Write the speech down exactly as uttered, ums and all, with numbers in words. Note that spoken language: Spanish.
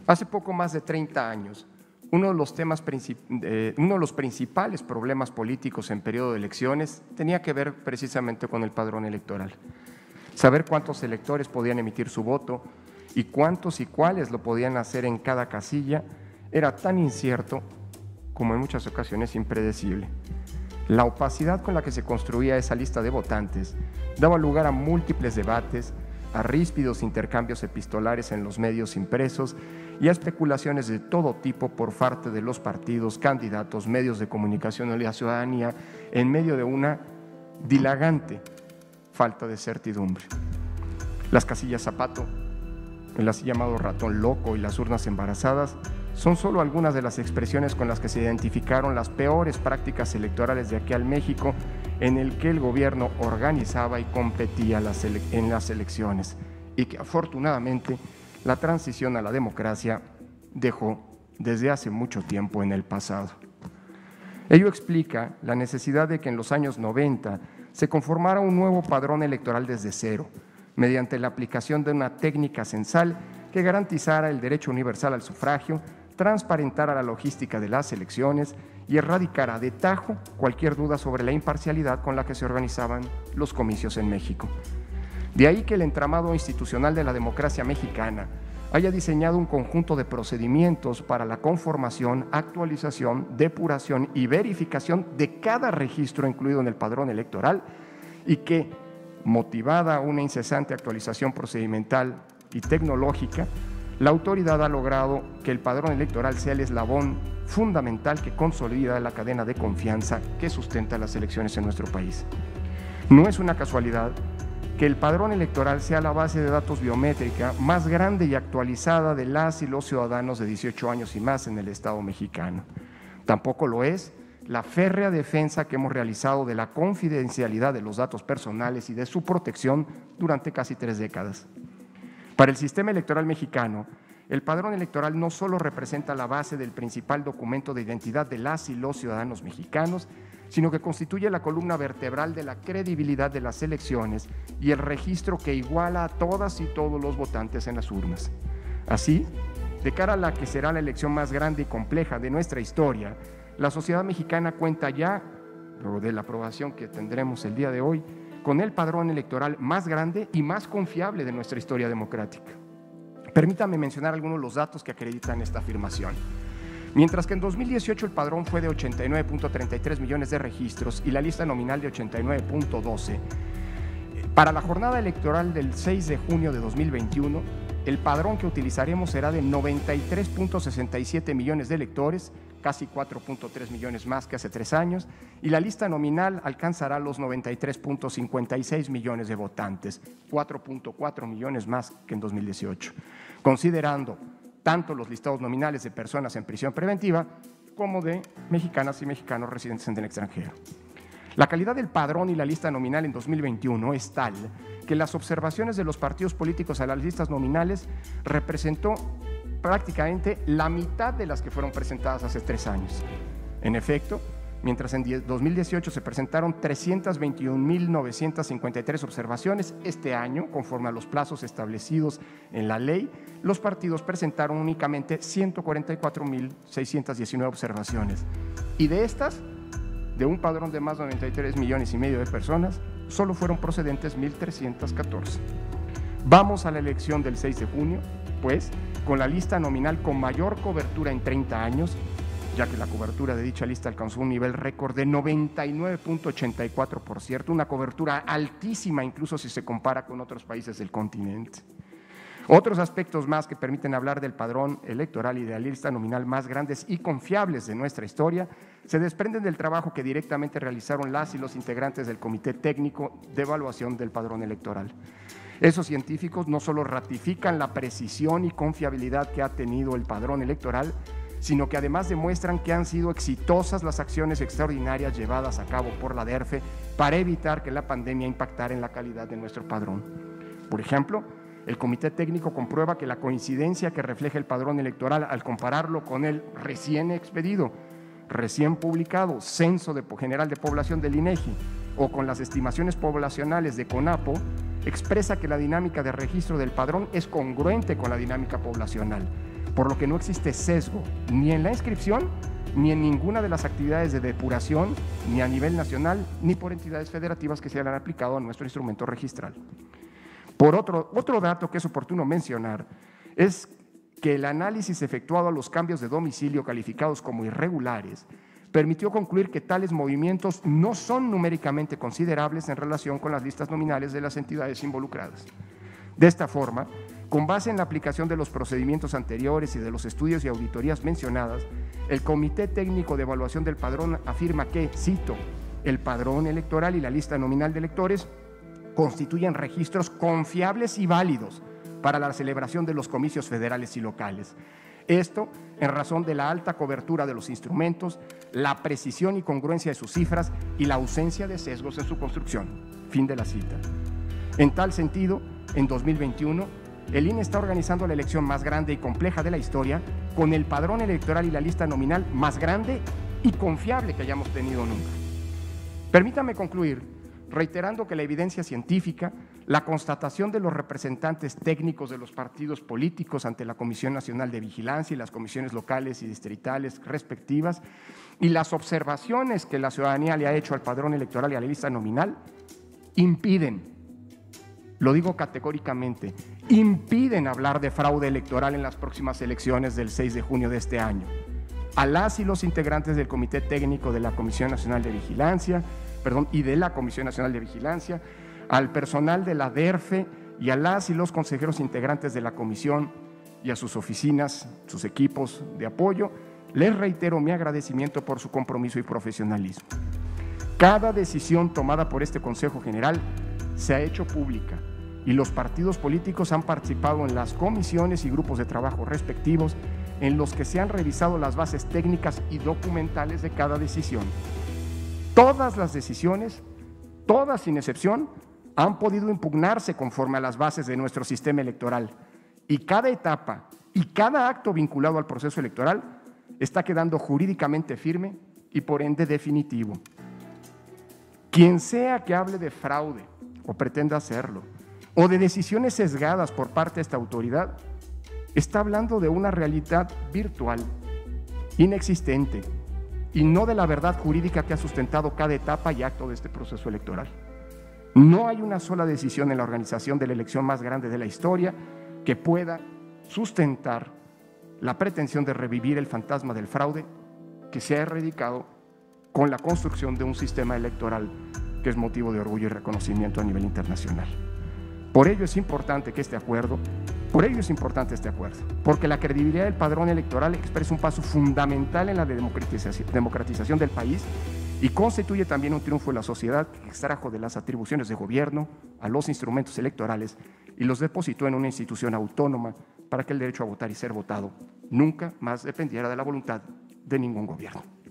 Hace poco más de treinta años, uno de los temas, eh, uno de los principales problemas políticos en periodo de elecciones tenía que ver precisamente con el padrón electoral. Saber cuántos electores podían emitir su voto y cuántos y cuáles lo podían hacer en cada casilla era tan incierto como en muchas ocasiones impredecible. La opacidad con la que se construía esa lista de votantes daba lugar a múltiples debates, a ríspidos intercambios epistolares en los medios impresos y a especulaciones de todo tipo por parte de los partidos, candidatos, medios de comunicación y la ciudadanía en medio de una dilagante falta de certidumbre. Las casillas zapato, el así llamado ratón loco y las urnas embarazadas son solo algunas de las expresiones con las que se identificaron las peores prácticas electorales de aquel México en el que el gobierno organizaba y competía en las elecciones y que afortunadamente la transición a la democracia dejó desde hace mucho tiempo en el pasado. Ello explica la necesidad de que en los años noventa se conformara un nuevo padrón electoral desde cero, mediante la aplicación de una técnica censal que garantizara el derecho universal al sufragio, transparentara la logística de las elecciones y erradicara de tajo cualquier duda sobre la imparcialidad con la que se organizaban los comicios en México. De ahí que el entramado institucional de la democracia mexicana haya diseñado un conjunto de procedimientos para la conformación, actualización, depuración y verificación de cada registro incluido en el padrón electoral y que, motivada una incesante actualización procedimental y tecnológica, la autoridad ha logrado que el padrón electoral sea el eslabón fundamental que consolida la cadena de confianza que sustenta las elecciones en nuestro país. No es una casualidad que el padrón electoral sea la base de datos biométrica más grande y actualizada de las y los ciudadanos de dieciocho años y más en el Estado mexicano. Tampoco lo es la férrea defensa que hemos realizado de la confidencialidad de los datos personales y de su protección durante casi tres décadas. Para el sistema electoral mexicano, el padrón electoral no solo representa la base del principal documento de identidad de las y los ciudadanos mexicanos, sino que constituye la columna vertebral de la credibilidad de las elecciones y el registro que iguala a todas y todos los votantes en las urnas. Así, de cara a la que será la elección más grande y compleja de nuestra historia, la sociedad mexicana cuenta ya, luego de la aprobación que tendremos el día de hoy, con el padrón electoral más grande y más confiable de nuestra historia democrática. Permítame mencionar algunos de los datos que acreditan esta afirmación. Mientras que en dos mil dieciocho el padrón fue de ochenta y nueve punto treinta y tres millones de registros y la lista nominal de ochenta y nueve punto doce, para la jornada electoral del seis de junio de dos mil veintiuno, el padrón que utilizaremos será de noventa y tres punto sesenta y siete millones de electores, casi cuatro punto tres millones más que hace tres años, y la lista nominal alcanzará los noventa y tres punto cincuenta y seis millones de votantes, cuatro punto cuatro millones más que en dos mil dieciocho, considerando tanto los listados nominales de personas en prisión preventiva como de mexicanas y mexicanos residentes en el extranjero. La calidad del padrón y la lista nominal en dos mil veintiuno es tal que las observaciones de los partidos políticos a las listas nominales representó prácticamente la mitad de las que fueron presentadas hace tres años. En efecto, mientras en dos mil dieciocho se presentaron trescientas veintiún mil novecientas cincuenta y tres observaciones, este año, conforme a los plazos establecidos en la ley, los partidos presentaron únicamente ciento cuarenta y cuatro mil seiscientas diecinueve observaciones. Y de estas, de un padrón de más de noventa y tres millones y medio de personas, solo fueron procedentes mil trescientas catorce. Vamos a la elección del seis de junio, pues, con la lista nominal con mayor cobertura en treinta años, ya que la cobertura de dicha lista alcanzó un nivel récord de noventa y nueve punto ochenta y cuatro por ciento, una cobertura altísima incluso si se compara con otros países del continente. Otros aspectos más que permiten hablar del padrón electoral y de la lista nominal más grandes y confiables de nuestra historia se desprenden del trabajo que directamente realizaron las y los integrantes del Comité Técnico de Evaluación del Padrón Electoral. Esos científicos no solo ratifican la precisión y confiabilidad que ha tenido el padrón electoral, sino que además demuestran que han sido exitosas las acciones extraordinarias llevadas a cabo por la D E R F E para evitar que la pandemia impactara en la calidad de nuestro padrón. Por ejemplo, el Comité Técnico comprueba que la coincidencia que refleja el padrón electoral al compararlo con el recién expedido, recién publicado Censo de General de Población del INEGI o con las estimaciones poblacionales de CONAPO, expresa que la dinámica de registro del padrón es congruente con la dinámica poblacional, por lo que no existe sesgo ni en la inscripción ni en ninguna de las actividades de depuración, ni a nivel nacional, ni por entidades federativas que se hayan aplicado a nuestro instrumento registral. Por otro, otro dato que es oportuno mencionar es que el análisis efectuado a los cambios de domicilio calificados como irregulares permitió concluir que tales movimientos no son numéricamente considerables en relación con las listas nominales de las entidades involucradas. De esta forma, con base en la aplicación de los procedimientos anteriores y de los estudios y auditorías mencionadas, el Comité Técnico de Evaluación del Padrón afirma que, cito, el padrón electoral y la lista nominal de electores constituyen registros confiables y válidos para la celebración de los comicios federales y locales. Esto en razón de la alta cobertura de los instrumentos, la precisión y congruencia de sus cifras y la ausencia de sesgos en su construcción. Fin de la cita. En tal sentido, en dos mil veintiuno, el I N E está organizando la elección más grande y compleja de la historia con el padrón electoral y la lista nominal más grande y confiable que hayamos tenido nunca. Permítame concluir reiterando que la evidencia científica, la constatación de los representantes técnicos de los partidos políticos ante la Comisión Nacional de Vigilancia y las comisiones locales y distritales respectivas y las observaciones que la ciudadanía le ha hecho al padrón electoral y a la lista nominal impiden, lo digo categóricamente, impiden hablar de fraude electoral en las próximas elecciones del seis de junio de este año. A las y los integrantes del Comité Técnico de la Comisión Nacional de Vigilancia, perdón, y de la Comisión Nacional de Vigilancia, al personal de la D E R F E y a las y los consejeros integrantes de la comisión y a sus oficinas, sus equipos de apoyo, les reitero mi agradecimiento por su compromiso y profesionalismo. Cada decisión tomada por este Consejo General se ha hecho pública y los partidos políticos han participado en las comisiones y grupos de trabajo respectivos en los que se han revisado las bases técnicas y documentales de cada decisión. Todas las decisiones, todas sin excepción, han podido impugnarse conforme a las bases de nuestro sistema electoral y cada etapa y cada acto vinculado al proceso electoral está quedando jurídicamente firme y por ende definitivo. Quien sea que hable de fraude o pretenda hacerlo, o de decisiones sesgadas por parte de esta autoridad, está hablando de una realidad virtual, inexistente, y no de la verdad jurídica que ha sustentado cada etapa y acto de este proceso electoral. No hay una sola decisión en la organización de la elección más grande de la historia que pueda sustentar la pretensión de revivir el fantasma del fraude que se ha erradicado con la construcción de un sistema electoral que es motivo de orgullo y reconocimiento a nivel internacional. Por ello es importante que este acuerdo, por ello es importante este acuerdo, porque la credibilidad del padrón electoral expresa un paso fundamental en la democratización, democratización del país y constituye también un triunfo de la sociedad que extrajo de las atribuciones de gobierno a los instrumentos electorales y los depositó en una institución autónoma para que el derecho a votar y ser votado nunca más dependiera de la voluntad de ningún gobierno.